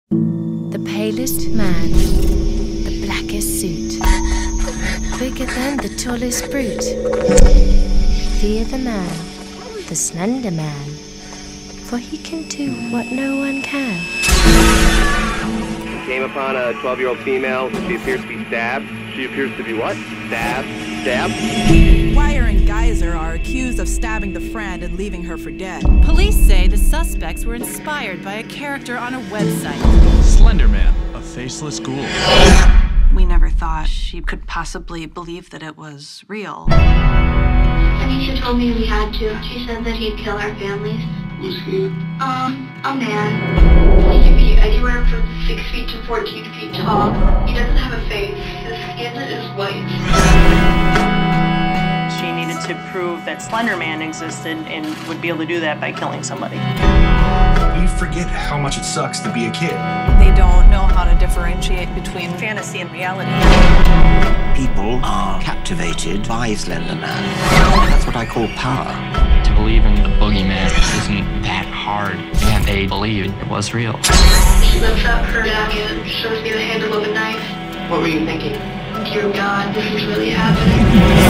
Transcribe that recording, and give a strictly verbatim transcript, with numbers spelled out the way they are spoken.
The palest man, the blackest suit, bigger than the tallest brute. Fear the man, the slender man, for he can do what no one can. Came upon a twelve-year-old female. She appears to be stabbed. She appears to be what? Stabbed? Stabbed? Wire and Geyser are accused of stabbing the friend and leaving her for dead. Police say the suspects were inspired by a character on a website. SLENDERMAN, a faceless ghoul. We never thought she could possibly believe that it was real. Anisha told me we had to. She said that he'd kill our families. Who's he? Um, a man. He can be anywhere from six feet to fourteen feet tall. He doesn't have a face. His skin is white. She needed to prove that SLENDERMAN existed and would be able to do that by killing somebody. We forget how much it sucks to be a kid. They don't know how to differentiate between fantasy and reality. People are captivated by SLENDERMAN. That's what I call power. To believe in the Boogeyman isn't that hard, and they believed it was real. She lifts up her jacket and shows me the handle of a knife. What were you thinking? Dear God, this is really happening.